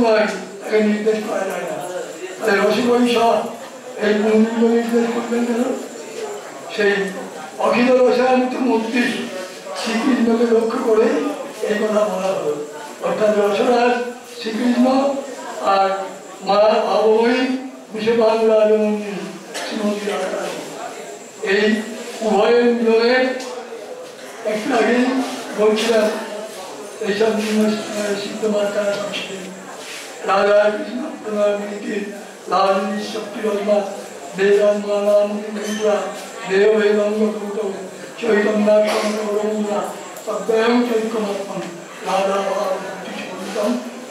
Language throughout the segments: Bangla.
নয়, তাকে নির্দেশ করা যায় না। তাহলে রসিকৈষ এই মন্দির নির্দেশ করবেন কেন? সেই অখিল রসায়নিত মূর্তি শ্রীকৃষ্ণকে লক্ষ্য করে এই কথা বলা হলো। অর্থাৎ রসরাজ শ্রীকৃষ্ণ আর মা ভাবময়ী বিশ্ববাংলা জননী শ্রীমতী রাধারানী, এই উভয়ের মিলনে একটু আগেই বলছিলাম এইসব সিদ্ধ মাতারা সংস্কৃতি রাধা কৃষ্ণ প্রণামীকে লাল শক্তি রত্না দেবান মালা মুকুরা দেব বেদঙ্গ ভূত চৈতন্যা তদ্বয়ং চৈতন্যম রাধা ভাবম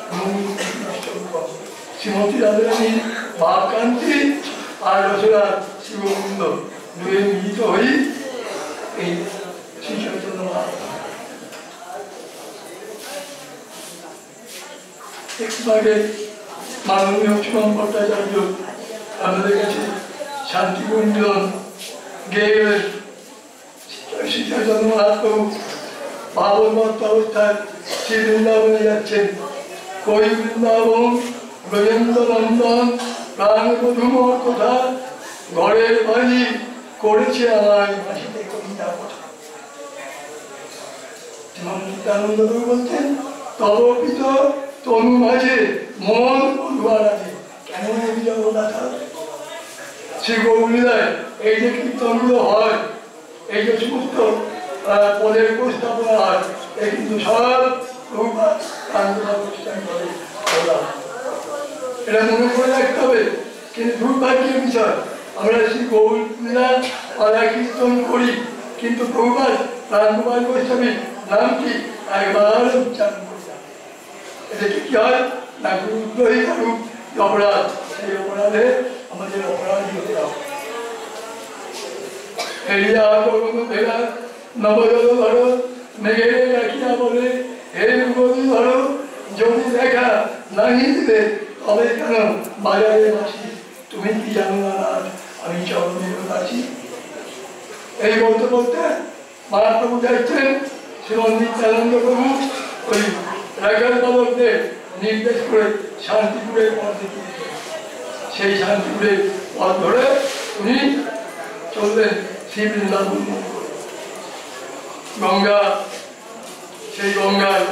শ্রীমতী রাধারানীর ভাবকান্তি আর রসরাজ শিবকুন্দ দুয়ে মিলিত হই এই শ্রী চৈতন্য মহাপ্রভু। একটু আগে মাননীয় সুমন ভট্টাচার্য আমাদের কাছে শান্তি গুঞ্জন গেয়ে গেলেন। শ্রী চৈতন্য মহাপ্রভু ভাবমত্ত অবস্থায় শ্রী বৃন্দাবনে যাচ্ছেন। কই বৃন্দাবন ব্রজেন্দ্র নন্দন প্রাণ মধুমর কথা ঘরের বাড়ি করেছে আমায় মাসিতে কবিতা কথা। নিত্যানন্দ প্রভু বলছেন তবপিত তনু মাঝে মন বন্ধুয়ার আছে। কেন জগন্নাথ শ্রী গৌরীলায় এই যে কীর্তনগুলো হয়, এই যে সমস্ত পদের উপস্থাপনা হয়, এ কিন্তু সব প্রভুপাদ অনুষ্ঠান করে বলা। এটা মনে করে রাখতে হবে। কিন্তু দুর্ভাগ্যের বিষয়, আমরা শ্রী গৌরীলা পালা কীর্তন করি, কিন্তু প্রভুপাদ প্রাণকুমার গোস্বামীর নামটি একবার উচ্চারণ করি না। এটাকে কি হয় না, গুরুদ্রোহী কারুক অপরাধ, সেই অপরাধে আমাদের অপরাধী হতে হবে। হেরিয়া করুন ভেড়া নবজল ধরো মেঘেরে রাখিয়া বলে হে নদী ধরো যদি দেখা নাহি দিলে তবে কেন বাজারে বাসি তুমি কি জানো না আমি চরণের আছি। এই বলতে বলতে মহাপ্রভু যাচ্ছেন। শ্রীমন নিত্যানন্দ প্রভু ওই রাখাল বালকদের নির্দেশ করে শান্তিপুরের পথ দেখিয়েছেন। সেই শান্তিপুরের পথ ধরে উনি চললেন শ্রী বৃন্দাবন। গঙ্গা, সেই গঙ্গার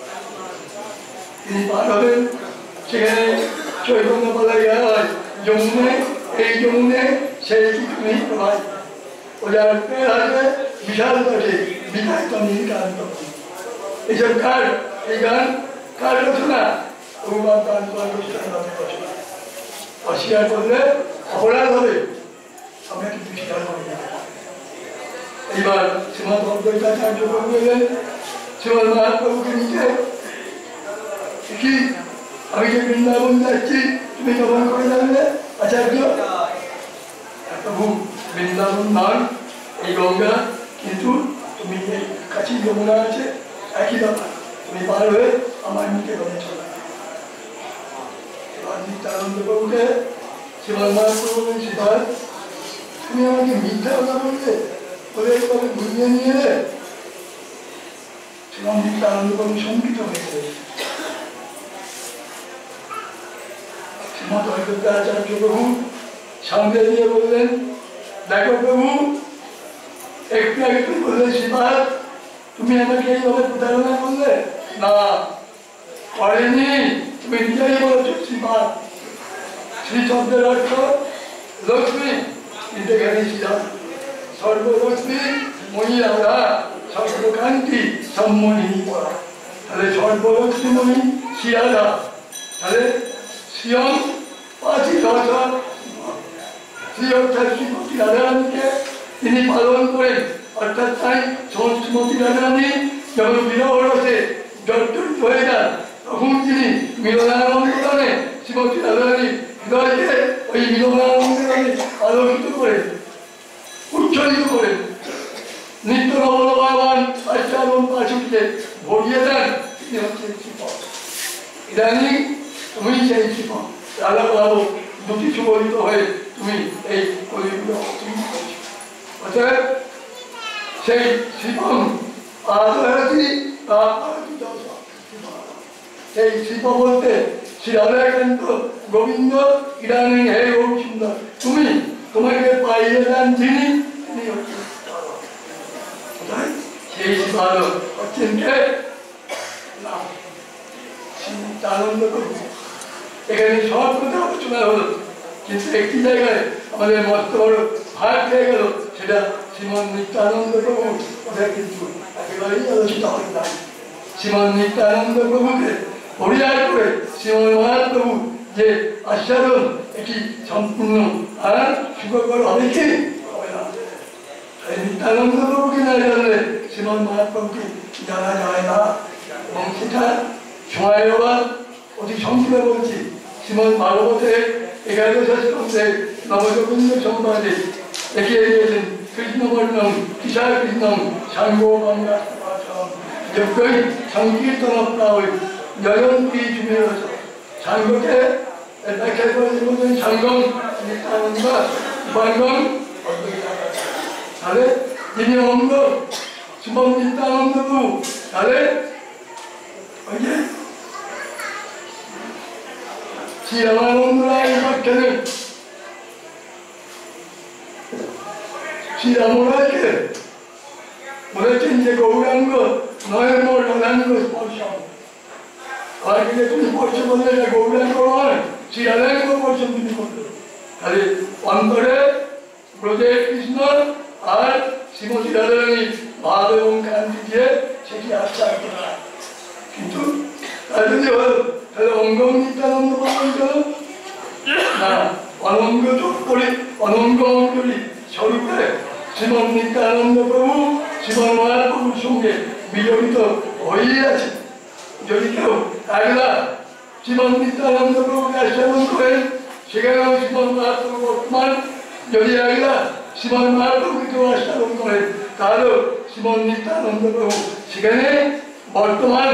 তিনি পার হবেন। সেখানে চৈতন্য পালাই হয় যমুনে, এই যমুনে সেই তুমি প্রভাই ওজার পেয়ে আসবে বিশাল তটে বিকাশিত নীলকান্ত। এইসব কার, এই গান কার রচনা? প্রভুপাদ রচনা। অস্বীকার করলে অপরাধ হবে, আমরা কিন্তু স্বীকার করি না। এইবার শ্রীমদ ভগবতাচার্য প্রভু এলেন শ্রীমদ মহাপ্রভুকে নিতে। কি আমি যে বৃন্দাবন যাচ্ছি তুমি কখন করে জানলে আচার্য? প্রভু বৃন্দাবন নয় এই গঙ্গা, কিন্তু তুমি কাছে যমুনা আছে, একই ব্যাপার। তুমি পার হয়ে আমার মুখে গলে চলে। এবার নিত্যানন্দ প্রভুকে শ্রীমদ মহাপ্রভু শ্রীপাদ তুমি আমাকে মিথ্যা কথা বললে, বলে একবার ঘুরিয়ে নিয়ে এলে। শ্রীমদ নিত্যানন্দ প্রভু শঙ্কিত হয়েছে। শ্রীমদ ভগবতাচার্য প্রভু সঙ্গে দিয়ে বললেন দেখো প্রভু, একটু আগে তুমি বললে শ্রীপাদ তুমি আমাকে এইভাবে প্রতারণা করলে। না, করেনি, তুমি নিজেই বলেছো শ্রীপাদ। শ্রী শব্দের অর্থ লক্ষ্মী, কিন্তু এখানে সর্বলক্ষ্মী ময়ী রাধা সর্বকান্তি সম্মোহিনী পড়া। তাহলে সর্বলক্ষ্মীময়ী শ্রী রাধা, তাহলে শ্রিয়ম পাঁচই দশা শ্রী অর্থাৎ শ্রীমতী রাধারানীকে তিনি পালন করেন। অর্থাৎ তাই শ্রীমতী রাধারানী যখন বিরহ রসে জর্জরিত হয়ে যান, তখন তিনি মিলনানন্দনে শ্রীমতী রাধারানী হৃদয়কে ওই মিলনানন্দনে আলোকিত করেন, উচ্ছ্বসিত করেন। নিত্য নবলবান আচারণ পাশুকে ভরিয়ে দেন। তিনি হচ্ছেন শ্রীপদ। ইদানিং তুমি সেই শ্রীপদ রাধা বালক দুটি সুবলিত হয়ে তুমি এই কলিগুলো অতিক্রম করছো। অতএব সেই শ্রীপম আদরতি সেই শিল্প বলতে শ্রী রাধাকান্ত গোবিন্দ ইদানিং হে গৌর সুন্দর, তুমি তোমাকে পাইয়ে দেন যিনি, তিনি হচ্ছেন সেই ভালো হচ্ছেন কে? আনন্দ করব। এখানে সব কথা আলোচনা হলো, কিন্তু একটি জায়গায় আমাদের মস্ত বড় ভাগ হয়ে গেল, সেটা শ্রীমন নিত্যানন্দ প্রভু কথা কিন্তু একেবারেই আলোচিত হয় না। শ্রীমন নিত্যানন্দ প্রভুকে পরিহার করে শ্রীমন মহাপ্রভু যে আস্বাদন, এটি সম্পূর্ণ আর সুখকর হবে কি হবে না। নিত্যানন্দ প্রভুকে না জানলে শ্রীমন মহাপ্রভুকে জানা যায় না। এবং সেটা সময়ের অভাব অতি সংক্ষেপে বলছি। শ্রীমদ ভাগবতের 11 স্কন্ধে নবযোগীন্দ্র সম্বন্ধে দেখিয়ে দিয়েছেন কৃষ্ণবর্ণম কিশার কৃষ্ণম সাঙ্গ যজ্ঞই সংকীর্তন প্রায় জয়ন্তী চুমের সাঙ্গকে ব্যাখ্যা করেছেন বলছেন সাঙ্গম নিত্যানন্দ উপাঙ্গম তাহলে যিনি অঙ্গ শ্রীমদ নিত্যানন্দ প্রভু, তাহলে ওই যে শ্রী রামানন্দ রায় ব্যাখ্যানে শ্রী রামরায়কে বলেছেন যে গৌরাঙ্গ নয় মোর রাধাঙ্গ স্পর্শন। আর কিন্তু তুমি স্পর্শ করলে এটা গৌরাঙ্গ নয়, শ্রী রাধাঙ্গ স্পর্শন তুমি করলে। তাহলে অন্তরে ব্রজের কৃষ্ণ আর শ্রীমতী রাধারানী ভাব এবং কান্তি দিয়ে সেটি আশ্বাস করা। কিন্তু তাই যদি হল তাহলে অঙ্গম নিত্যানন্দ পর্যন্ত না, অনঙ্গ যোগ করে অনঙ্গ অঞ্জলি স্বরূপে শ্রীমন নিত্যানন্দ প্রভু শ্রীমন মহাপ্রভুর সঙ্গে বিজড়িত হয়েই আছে। যদি কেউ একলা শ্রীমন নিত্যানন্দ প্রভুকে আস্বাদন করেন, সেখানেও শ্রীমন মহাপ্রভু বর্তমান। যদি একলা শ্রীমন মহাপ্রভুকে কেউ আস্বাদন করেন, তাহলেও শ্রীমন নিত্যানন্দ প্রভু সেখানে বর্তমান।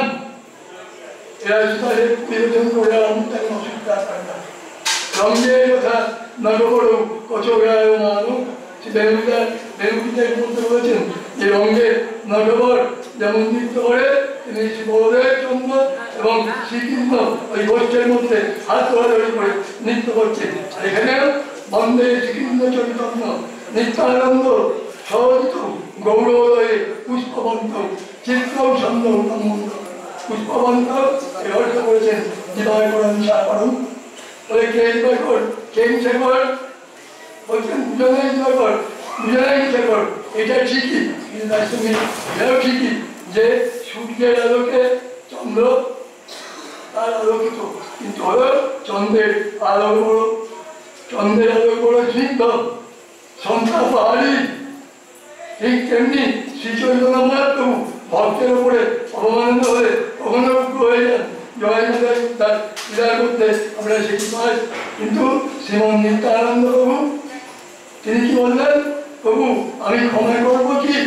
এরা সেটাকে বিবেচন করে তেমন অসুবিধা পায় না। রঙ্গের কথা নগবড় কচোগায় মানুষ বেনুবিদায় বলতে বলেছেন যে রঙ্গের নগবর যেমন নৃত্য করে, তিনি বড়দের জন্য এবং শ্রীকৃষ্ণ ওই গোষ্ঠের মধ্যে হাত ধরাধরি করে নৃত্য করছেন। এখানেও বন্দে শ্রীকৃষ্ণ চৈতন্য নিত্যানন্দ সহজিত গৌরোদয়ে পুষ্পবন্ত চিত্রও ছন্দ সম্বন্ধ পুষ্পবন্ত এর অর্থ করেছেন হৃদয় করেন সাকরণ। বলে কে হৃদয় কর, কে ইচ্ছে কর, বলছেন দুজনে হৃদয় কর, দুজনে ইচ্ছে কর। এটা ঠিকই, কিন্তু তার সঙ্গে এটাও ঠিকই যে সূর্যের আলোকে চন্দ্র তার আলোকিত, কিন্তু হলো চন্দ্রের আলো বড়, চন্দ্রের আলো বড় স্নিগ্ধ সন্ধ্যা পাহাড়ি। ঠিক তেমনি শ্রী চৈতন্য মহাপ্রভু ভক্তের উপরে অবমাননা হলে কখনো উগ্র হয়ে যান, জয় তার পূজার করতে আমরা সেটি পাই। কিন্তু শ্রীমন নিত্যানন্দ প্রভু তিনি কি বললেন, প্রভু আমি ক্ষমা করবো কি,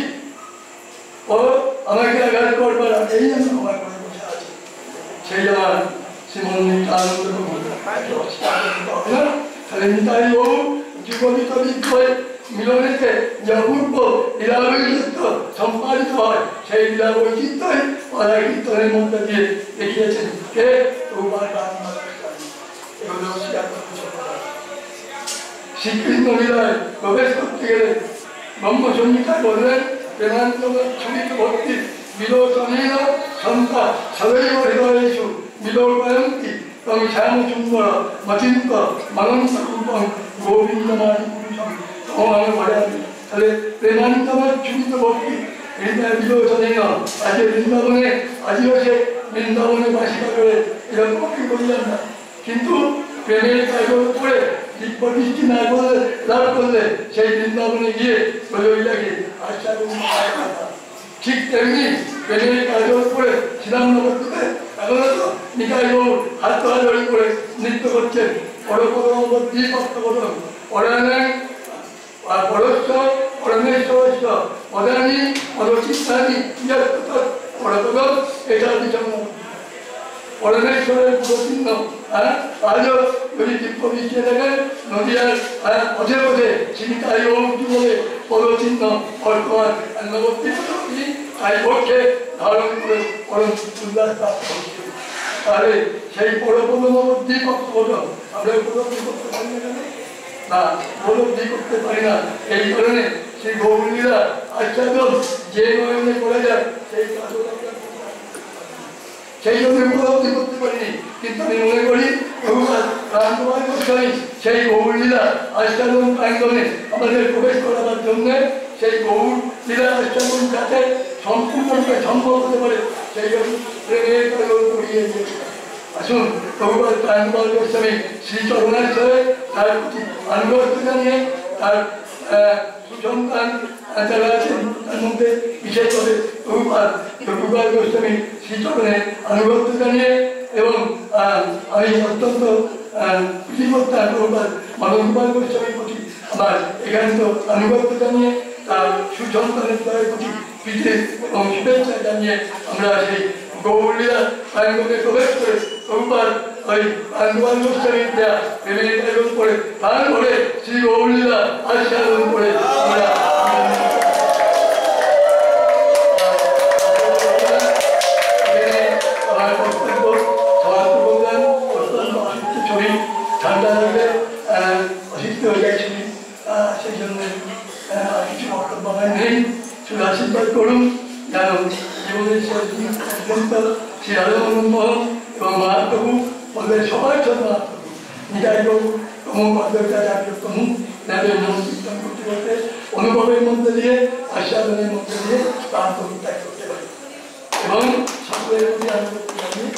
ও আমাকে আঘাত করবার আগেই আমি ক্ষমা করে বসে আছি। সেই আমার শ্রীমন নিত্যানন্দ প্রভু হবে না। তাহলে নিতাই বাবু যুগলিত বিদ্যয় মিলনেতে যে অপূর্ব লীলা বৈচিত্র্য সম্পাদিত হয়, সেই লীলা বৈচিত্র্যই পদা কীর্তনের মধ্যে দিয়ে দেখিয়েছেন কে শ্রীকৃষ্ণ লীলায় প্রবেশ করতে গেলে ব্রহ্ম সংহিতায় বললেন প্রেমান্তম ছুরিত ভক্তি বিলোচনীন সন্তা সদৈব হৃদয়েষু বিলোকয়ন্তি তং শ্যাম সুন্দর মচিন্ত মনন্ত রূপং গোবিন্দমানি পুরুষম তমাং ভয়ামি। তাহলে প্রেমান্তম ছুরিত ভক্তি হৃদয় বিলোচনীন। আজকে বৃন্দাবনে আদিবাসে বৃন্দাবনে বাসিকা করে এরকম ভক্তি করলেন না, কিন্তু প্রেমের কাজের উপরে দৃষ্টি না করলে লাভ করলে সেই বৃন্দাবনে গিয়ে প্রয়োগীটাকে আশ্বাদন। ঠিক তেমনি প্রেমের কাজের উপরে শ্রীরামনগরকে এখন তো নিকাই বাবু হাত ধরাধরি করে নৃত্য করছেন। পরপরম দ্বিপক্ষপদম পরায়ণ আর পরস্য পরমেশ্বরস্য পদানি পরচিত্তানি পরপদম, এটা বিচন্ন পরমেশ্বরের পুরচিহ্ন। আজও যদি দিব্য বৃষ্টি থাকে নদীয়ার পথে পথে চিন্তায় বলে পদচিহ্ন বর্তমান নবদ্বীপ তাই পক্ষে ধারণ করে পরম উল্লাস প্রাপ্ত হচ্ছে। তাহলে সেই পরপরবর্তী কর্তব্য আমরা উপলব্ধি করতে পারি না কেন? না, উপলব্ধি করতে পারি না এই কারণে সেই গৌরীরা আচ্ছাদন যে নয়নে করা যায় সেই কাজও আমরা সেই জন্য উপলব্ধি করতে পারিনি। কিন্তু আমি মনে করি ভগবান প্রাণকুমার গোস্বামী সেই গৌরলীলা আচ্ছাদন প্রাঙ্গণে আমাদের প্রবেশ করাবার জন্য সেই গৌরলীলা আচ্ছাদন যাতে সম্পূর্ণরূপে সম্ভব হতে পারে সেই জন্য প্রেমের কাগজ করিয়ে দিয়েছে। আসুন ভগবান প্রাণকুমার গোস্বামী শ্রীচরণাশ্রয়ে তার প্রতি আনুগত্য জানিয়ে তার সুসন্তান যারা আছেন তার মধ্যে বিশেষভাবে ভগবান গোস্বামী শ্রীচরণে আনুগত্য জানিয়ে এবং আমি অত্যন্ত প্রতিপত্তা ভগবান মানব কুমার গোস্বামীর প্রতি আমার একান্ত আনুগত্য জানিয়ে তার সুসন্তানের প্রতি প্রীতি এবং শুভেচ্ছা জানিয়ে আমরা সেই গৌরলীলা প্রাঙ্গণে প্রবেশ করে ভগবান ওই প্রাণকুমার গোস্বামীর দেয়া প্রেমের কাগজ পড়ে প্রাণ ভরে শ্রী গৌরলীলা আস্বাদন করে আমরা আমার বক্তব্য সমাপ্ত করলাম। অত্যন্ত অসুস্থ শরীর, ঠান্ডা লাগলে অসুস্থ হয়ে যায় শরীর, সেই জন্য কিছু বক্তব্য আমার নেই। শুধু আশীর্বাদ করুন যেন জীবনের অত্যন্ত শ্রী রাধামোহন এবং মহাপ্রভু আমাদের সবার জন্য মহাপ্রভু নিতাই প্রভু তমু পদ্মচার্য তমু তাদের নাম কীর্তন করতে করতে অনুভবের মধ্যে দিয়ে আস্বাদনের মধ্যে দিয়ে প্রাণ ত্যাগ করতে পারি এবং সকলের প্রতি আনুগত্য জানিয়ে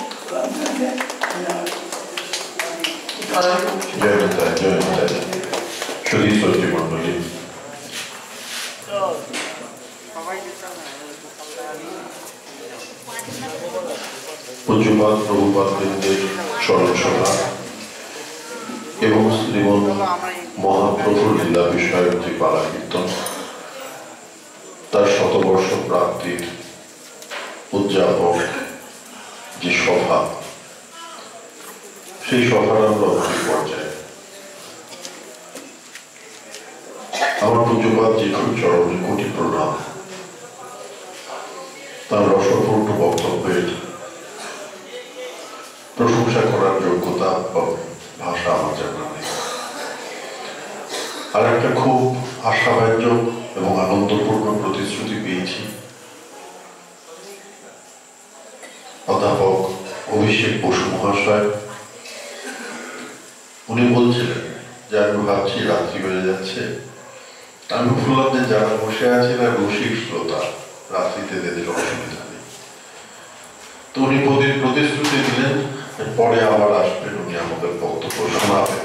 পূজ্যপাদ প্রভুপাদ বৃন্দের স্মরণ সভা এবং শ্রীমন মহাপ্রভুর লীলা বিষয়ক যে পালা কীর্তন তার শতবর্ষ প্রাপ্তির উদযাপক যে সভা, সেই সভার আমরা অতি পর্যায়ে আমার পূজ্যপাদ জিঠুর চরণে কোটি প্রণাম। তার রসপূর্ণ বক্তব্যের প্রশংসা করার যোগ্যতা বা ভাষা আমার জানা নেই। আর একটা খুব আশাব্যঞ্জক এবং আনন্দপূর্ণ প্রতিশ্রুতি পেয়েছি অধ্যাপক অভিষেক বসু মহাশয়। উনি বলছিলেন যে আমি ভাবছি রাত্রি বেড়ে যাচ্ছে, আমি বললাম যে যারা বসে আছে না রসিক শ্রোতা, রাত্রিতে তাদের অসুবিধা নেই। তো উনি প্রতিশ্রুতি দিলেন পরে আবার আসবেন, উনি আমাদের বক্তব্য শোনাবেন।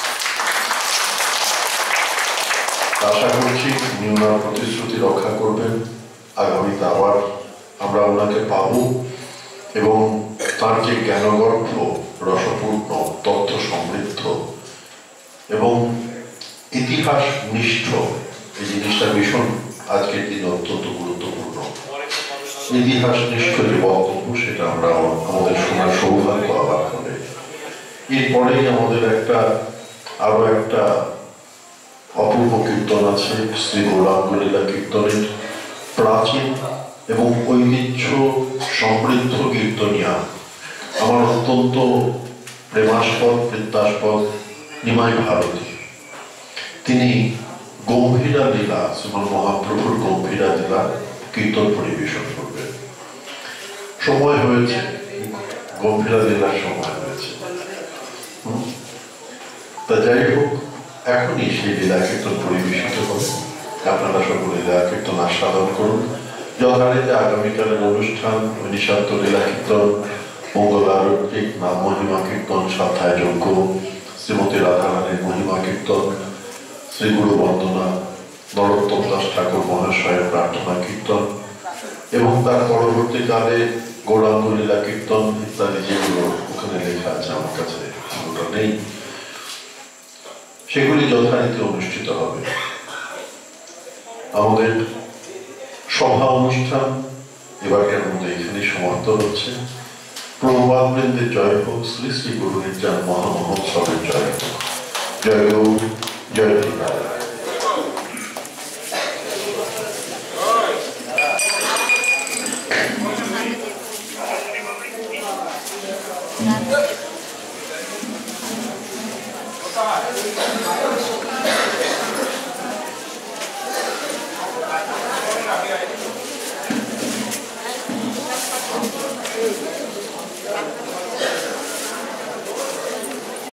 আশা করছি উনি ওনার প্রতিশ্রুতি রক্ষা করবেন। আগামীতে আবার আমরা ওনাকে পাবো এবং তার যে জ্ঞানগর্ভ, রসপূর্ণ, তথ্য সমৃদ্ধ এবং ইতিহাস নিষ্ঠ এই জিনিসটা ভীষণ আজকের দিনে অত্যন্ত গুরুত্বপূর্ণ। ইতিহাস নিষ্ঠ যে বক্তব্য সেটা আমরা আমাদের শোনার সৌভাগ্য আবার হবে। এরপরেই আমাদের আরো একটা অপূর্ব কীর্তন আছে, শ্রী গৌরাঙ্গলীলা কীর্তনের প্রাচীন এবং ঐতিহ্য সমৃদ্ধ কীর্তনিয়া আমার অত্যন্ত প্রেমাস্পদ বিদ্যাস্পদ নিমাই ভারতী। তিনি গম্ভীরা লীলা, শ্রীমন মহাপ্রভুর গম্ভীরা লীলা কীর্তন পরিবেশন করবেন। সময় হয়েছে, গম্ভীরা লীলার সময় হয়েছে। তা যাই হোক, এখনই সেই লীলা কীর্তন পরিবেশিত হবে। আপনারা সকলে লীলা কীর্তন আস্বাদন করুন। যথারীতি আগামীকালের অনুষ্ঠান নিঃস্বার্থ লীলা কীর্তন, মঙ্গল আরতিক, নাম মহিমা কীর্তন, সাধ্যায় যজ্ঞ, শ্রীমতী রাধারানীর মহিমা কীর্তন, শ্রী গুরু বন্দনা, নরোত্তম দাস ঠাকুর মহাশয়ের প্রার্থনা কীর্তন এবং তার পরবর্তীকালে গৌরাঙ্গ লীলা কীর্তন ইত্যাদি যেগুলো ওখানে লেখা আছে, আমার কাছে সেগুলো নেই, সেগুলি যথারীতি অনুষ্ঠিত হবে। আমাদের সভা অনুষ্ঠান এবারকার মধ্যে এখানে সমাপ্ত হচ্ছে। প্রভুপাদ বৃন্দের জয় হোক, শ্রী শ্রী গুরু নির্যান মহামহোৎসবের জয় হোক। জয় গৌর, জয় নিতাই। God.